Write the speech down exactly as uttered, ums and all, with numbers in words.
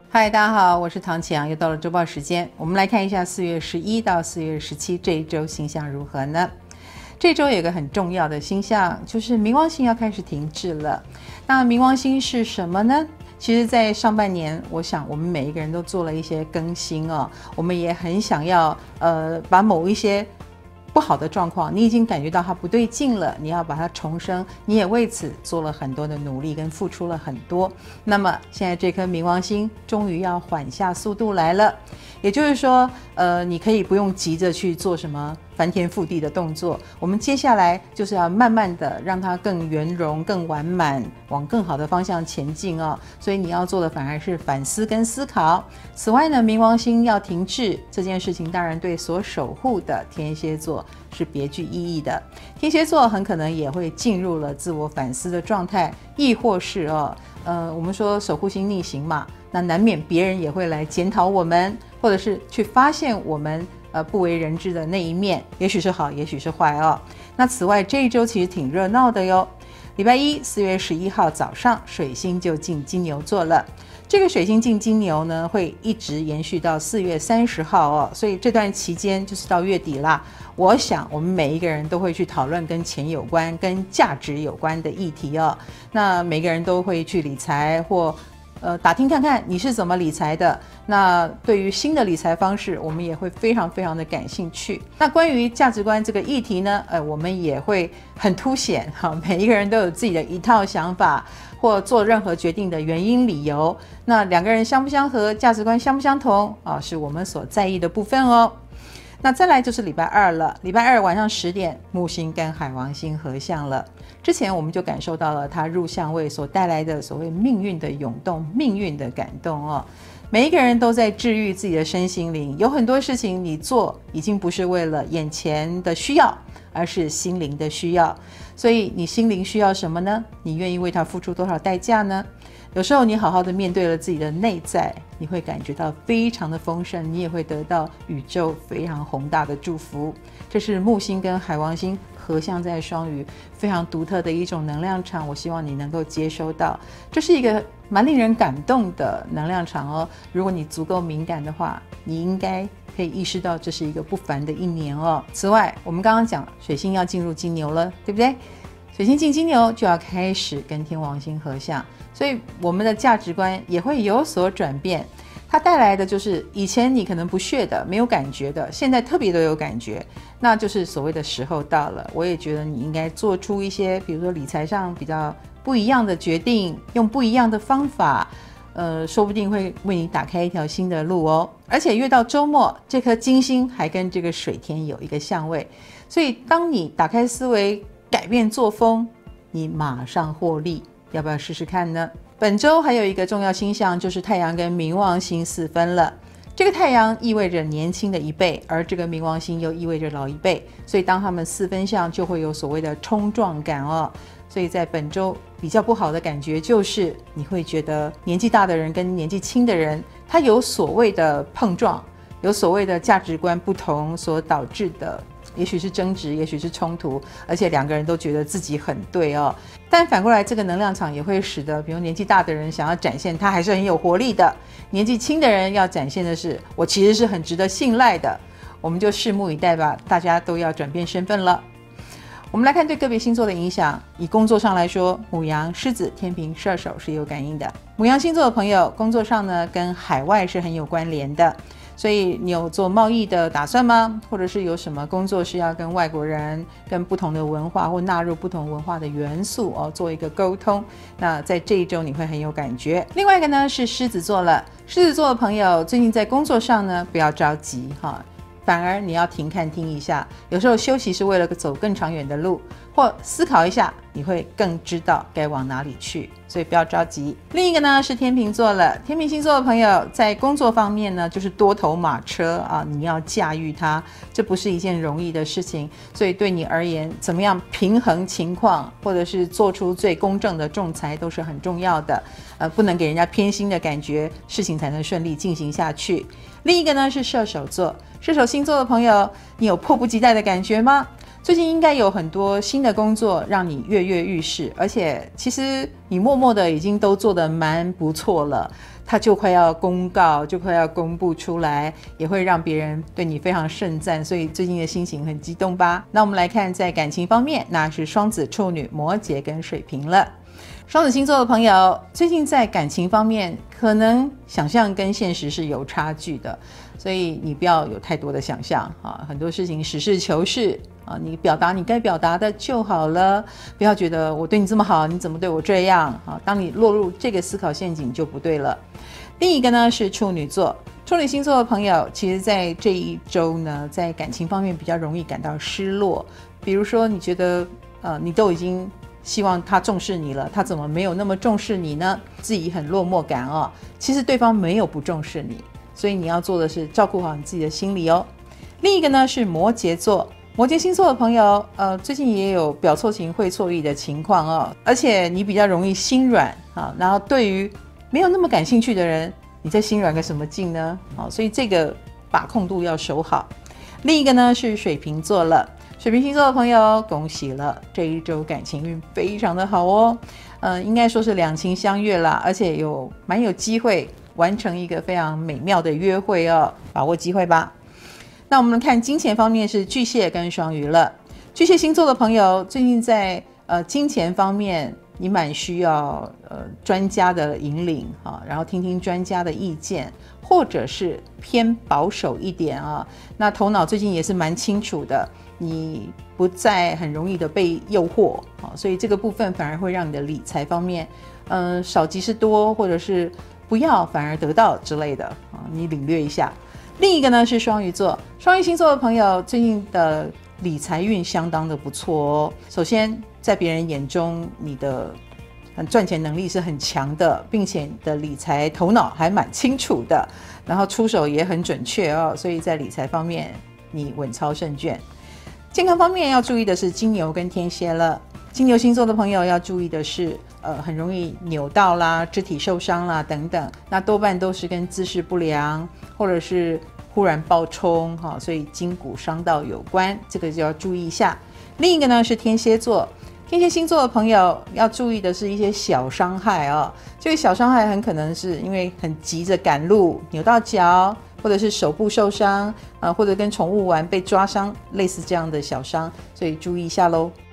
嗨，大家好，我是唐启阳，又到了周报时间。我们来看一下四月十一到四月十七这一周星象如何呢？这周有一个很重要的星象，就是冥王星要开始停滞了。那冥王星是什么呢？其实在上半年，我想我们每一个人都做了一些更新哦，我们也很想要呃把某一些不好的状况，你已经感觉到它不对劲了，你要把它重生，你也为此做了很多的努力跟付出了很多。那么现在这颗冥王星终于要缓下速度来了，也就是说呃，你可以不用急着去做什么翻天覆地的动作，我们接下来就是要慢慢的让它更圆融更完满，往更好的方向前进哦。所以你要做的反而是反思跟思考。此外呢，冥王星要停滞这件事情，当然对所守护的天蝎座是别具意义的。天蝎座很可能也会进入了自我反思的状态，亦或是哦，呃，我们说守护星逆行嘛，那难免别人也会来检讨我们，或者是去发现我们呃不为人知的那一面，也许是好，也许是坏哦。那此外这一周其实挺热闹的哟。礼拜一四月十一号早上，水星就进金牛座了。这个水星进金牛呢，会一直延续到四月三十号哦，所以这段期间就是到月底啦。我想我们每一个人都会去讨论跟钱有关、跟价值有关的议题哦。那每个人都会去理财或呃，打听看看你是怎么理财的。那对于新的理财方式，我们也会非常非常的感兴趣。那关于价值观这个议题呢，呃，我们也会很凸显哈，每一个人都有自己的一套想法，或做任何决定的原因理由。那两个人相不相合，价值观相不相同啊，是我们所在意的部分哦。那再来就是礼拜二了，礼拜二晚上十点，木星跟海王星合相了。之前我们就感受到了它入相位所带来的所谓命运的涌动、命运的感动哦。每一个人都在治愈自己的身心灵，有很多事情你做已经不是为了眼前的需要，而是心灵的需要。所以你心灵需要什么呢？你愿意为它付出多少代价呢？有时候你好好的面对了自己的内在，你会感觉到非常的丰盛，你也会得到宇宙非常宏大的祝福。这是木星跟海王星合相在双鱼，非常独特的一种能量场，我希望你能够接收到。这是一个蛮令人感动的能量场哦。如果你足够敏感的话，你应该可以意识到这是一个不凡的一年哦。此外，我们刚刚讲水星要进入金牛了，对不对？水星进金牛就要开始跟天王星合相，所以我们的价值观也会有所转变。它带来的就是以前你可能不屑的、没有感觉的，现在特别都有感觉，那就是所谓的时候到了。我也觉得你应该做出一些，比如说理财上比较不一样的决定，用不一样的方法，呃，说不定会为你打开一条新的路哦。而且越到周末，这颗金星还跟这个水天有一个相位，所以当你打开思维，改变作风，你马上获利，要不要试试看呢？本周还有一个重要星象，就是太阳跟冥王星四分了。这个太阳意味着年轻的一辈，而这个冥王星又意味着老一辈，所以当他们四分相，就会有所谓的冲撞感哦。所以在本周比较不好的感觉就是，你会觉得年纪大的人跟年纪轻的人，他有所谓的碰撞，有所谓的价值观不同所导致的。也许是争执，也许是冲突，而且两个人都觉得自己很对哦。但反过来，这个能量场也会使得，比如年纪大的人想要展现他还是很有活力的，年纪轻的人要展现的是我其实是很值得信赖的。我们就拭目以待吧，大家都要转变身份了。我们来看对个别星座的影响。以工作上来说，牡羊、狮子、天秤、射手是有感应的。牡羊星座的朋友，工作上呢跟海外是很有关联的。所以你有做贸易的打算吗？或者是有什么工作是要跟外国人、跟不同的文化或纳入不同文化的元素哦，做一个沟通？那在这一周你会很有感觉。另外一个呢是狮子座了，狮子座的朋友最近在工作上呢不要着急哈，反而你要停看听一下，有时候休息是为了走更长远的路，或思考一下，你会更知道该往哪里去，所以不要着急。另一个呢是天秤座了，天秤星座的朋友在工作方面呢就是多头马车啊，你要驾驭它，这不是一件容易的事情，所以对你而言，怎么样平衡情况，或者是做出最公正的仲裁都是很重要的，呃，不能给人家偏心的感觉，事情才能顺利进行下去。另一个呢是射手座，射手星座的朋友，你有迫不及待的感觉吗？ 最近应该有很多新的工作让你跃跃欲试，而且其实你默默的已经都做得蛮不错了，它就快要公告，就快要公布出来，也会让别人对你非常盛赞，所以最近的心情很激动吧。那我们来看在感情方面，那是双子、处女、摩羯跟水瓶了。双子星座的朋友最近在感情方面可能想象跟现实是有差距的，所以你不要有太多的想象啊，很多事情实事求是啊，你表达你该表达的就好了，不要觉得我对你这么好，你怎么对我这样啊？当你落入这个思考陷阱就不对了。另一个呢是处女座，处女星座的朋友，其实在这一周呢，在感情方面比较容易感到失落，比如说你觉得呃，你都已经希望他重视你了，他怎么没有那么重视你呢？自己很落寞感哦。其实对方没有不重视你，所以你要做的是照顾好你自己的心理哦。另一个呢是摩羯座，摩羯星座的朋友，呃，最近也有表错情会错意的情况哦，而且你比较容易心软啊，然后对于没有那么感兴趣的人，你在心软个什么劲呢？啊，所以这个把控度要守好。另一个呢是水瓶座了。水瓶星座的朋友，恭喜了，这一周感情运非常的好哦，呃，应该说是两情相悦啦，而且有蛮有机会完成一个非常美妙的约会哦，把握机会吧。那我们看金钱方面是巨蟹跟双鱼了。巨蟹星座的朋友，最近在呃金钱方面，你蛮需要呃专家的引领啊，然后听听专家的意见，或者是偏保守一点啊。那头脑最近也是蛮清楚的。你不再很容易的被诱惑，所以这个部分反而会让你的理财方面，嗯，少即是多，或者是不要反而得到之类的啊，你领略一下。另一个呢是双鱼座，双鱼星座的朋友最近的理财运相当的不错哦。首先，在别人眼中，你的赚钱能力是很强的，并且你的理财头脑还蛮清楚的，然后出手也很准确哦，所以在理财方面你稳操胜券。健康方面要注意的是金牛跟天蝎了。金牛星座的朋友要注意的是，呃，很容易扭到啦、肢体受伤啦等等，那多半都是跟姿势不良或者是忽然暴冲哈，所以筋骨伤到有关，这个就要注意一下。另一个呢是天蝎座，天蝎星座的朋友要注意的是一些小伤害哦，这个小伤害很可能是因为很急着赶路扭到脚，或者是手部受伤，呃，或者跟宠物玩被抓伤，类似这样的小伤，所以注意一下咯。